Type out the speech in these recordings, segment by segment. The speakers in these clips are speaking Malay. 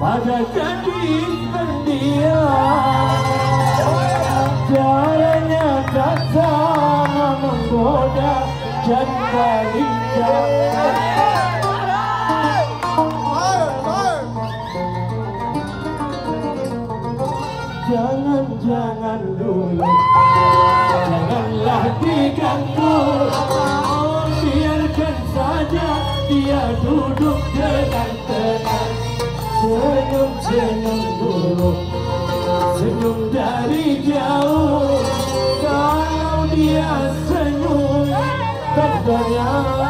pada gadis pendiam. Caranya tak sama menggoda janda lincah. Jangan dulu, janganlah diganggu. Biarkan saja dia duduk dengan tenang. Senyum dulu, senyum dari jauh. Kalau dia senyum, tandanya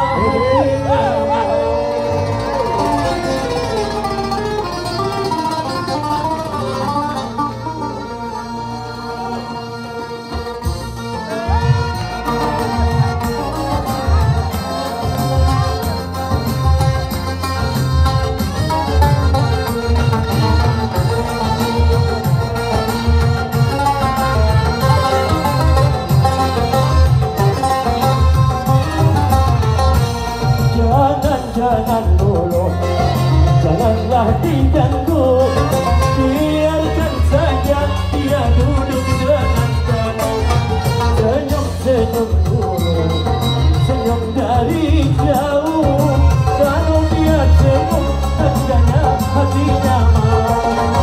jangan dulu, janganlah diganggu. Biarkan saja dia duduk dengan tenang. Senyum dulu, senyum dari jauh. Kalau dia senyum, tandanya hatinya mau.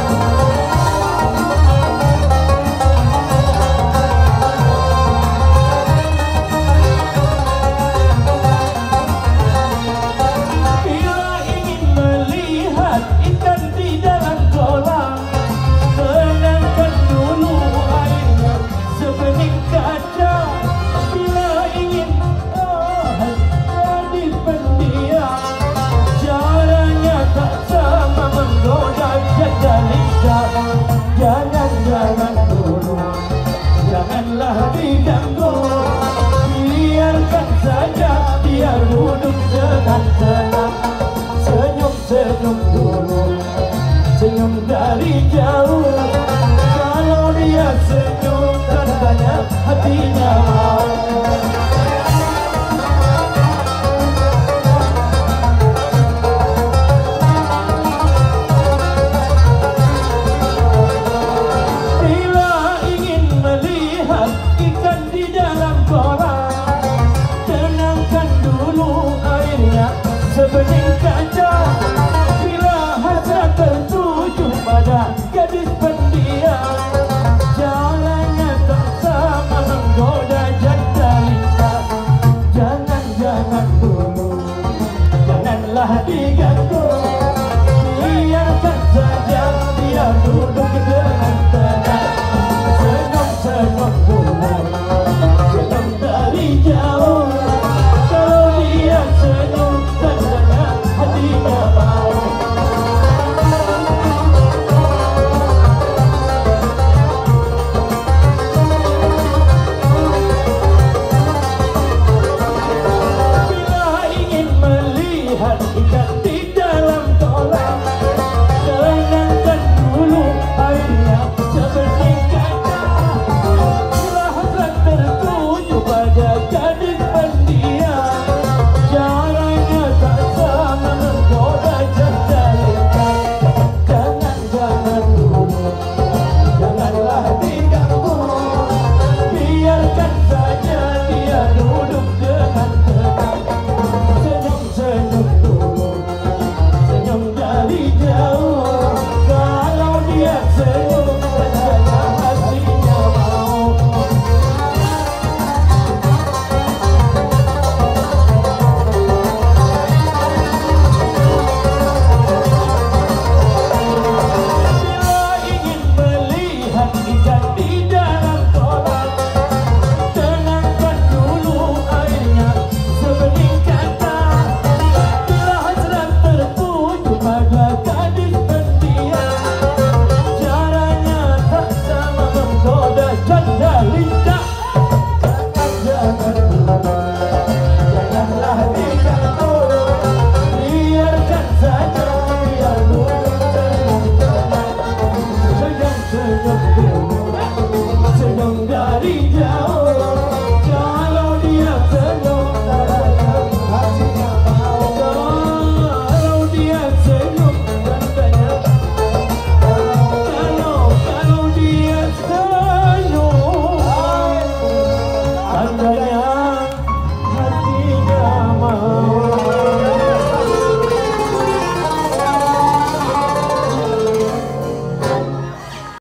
Jangan dulu, janganlah diganggu. Biarkan saja dia duduk dengan tenang. Senyum dulu, senyum dari jauh.